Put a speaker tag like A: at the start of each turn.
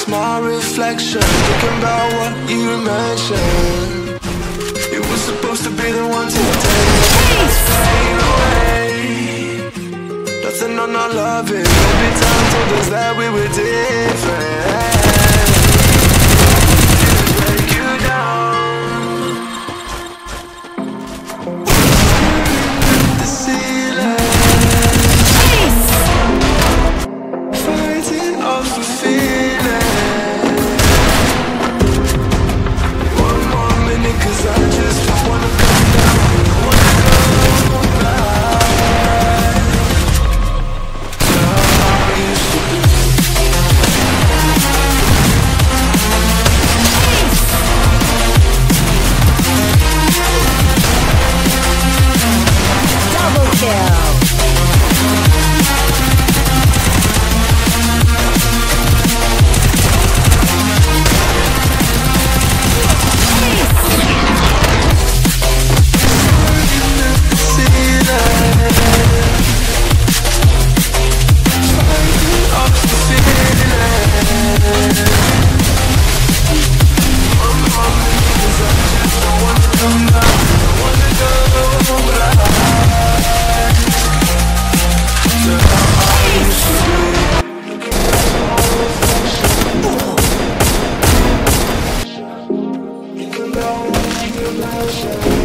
A: my reflection, thinking about what you mentioned. You were supposed to be the one to take away. Nothing on our loving. Every time told us that we were different. Didn't break you down. The ceiling. Fighting off the feeling. One more minute, 'cause I just wanna come down. Wanna go back to how I used to be.
B: Double kill. You can go,